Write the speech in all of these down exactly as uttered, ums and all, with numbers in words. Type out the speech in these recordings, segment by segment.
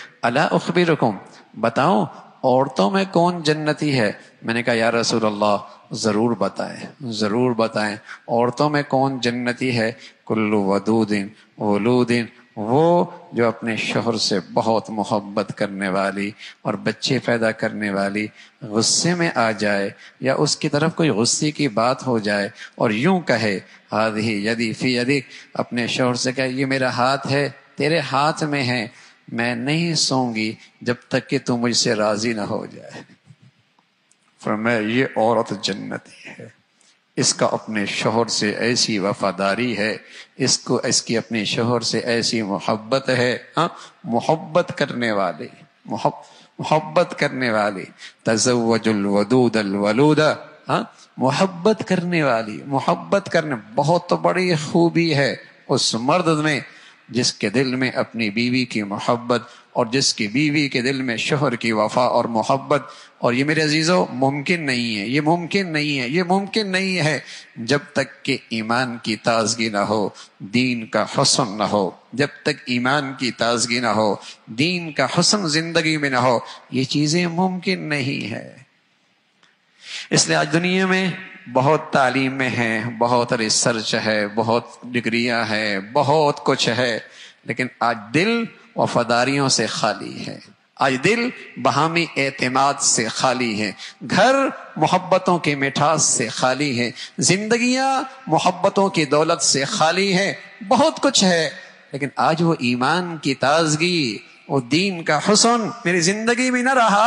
الا اخبرکم، بتاؤں عورتوں میں کون جنتی ہے؟ میں نے کہا یا رسول اللہ ضرور بتائیں، ضرور بتائیں، عورتوں میں کون جنتی ہے؟ کل ودود ولود، وہ جو اپنے شوہر سے بہت محبت کرنے والی اور بچے پیدا کرنے والی، غصے میں آ جائے یا اس کی طرف کوئی غصے کی بات ہو جائے اور یوں کہے ہذہ یدی فی یدک، اپنے شوہر سے کہے یہ میرا ہاتھ ہے تیرے ہاتھ میں ہے، میں نہیں سوں گی جب تک کہ تو مجھ سے راضی نہ ہو جائے۔ فرمایا یہ عورت جنتی ہے، اس کا اپنے شوہر سے ایسی وفاداری ہے، اس کو اس کی اپنے شوہر سے ایسی محبت ہے، ہاں محبت کرنے والی، محبت کرنے والی، تزوج الودود الولود، ہاں محبت کرنے والی، محبت کرنے بہت بڑی خوبی ہے اس مرد میں جس کے دل میں اپنی بیوی کی محبت اور جس کی بیوی کے دل میں شوہر کی وفا اور محبت۔ اور یہ میرے عزیزو ممکن نہیں ہے، یہ ممکن نہیں ہے، یہ ممکن نہیں ہے جب تک کہ ایمان کی تازگی نہ ہو، دین کا حسن نہ ہو، جب تک ایمان کی تازگی نہ ہو، دین کا حسن زندگی میں نہ ہو، یہ چیزیں ممکن نہیں ہے۔ اس لیے آج دنیا میں بہت تعلیم میں ہیں، بہت ریسرچ ہے، بہت ڈگریاں ہیں، بہت کچھ ہے، لیکن آج دل وفاداریوں سے خالی ہے، آج دل باہمی اعتماد سے خالی ہے، گھر محبتوں کی مٹھاس سے خالی ہے، زندگیاں محبتوں کی دولت سے خالی ہے، بہت کچھ ہے، لیکن آج وہ ایمان کی تازگی، وہ دین کا حسن میری زندگی میں نہ رہا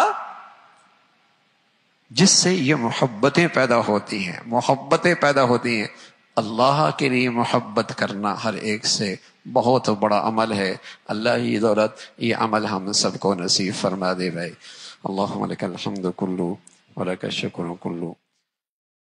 جس سے یہ محبتیں پیدا ہوتی ہیں، محبتیں پیدا ہوتی ہیں۔ اللہ کے لیے محبت کرنا ہر ایک سے بہت بڑا عمل ہے۔ اللہ ہی دولت یہ عمل ہم سب کو نصیب فرما دے بھائی۔ اللہم لک الحمد کلو ولک الشکر کلو۔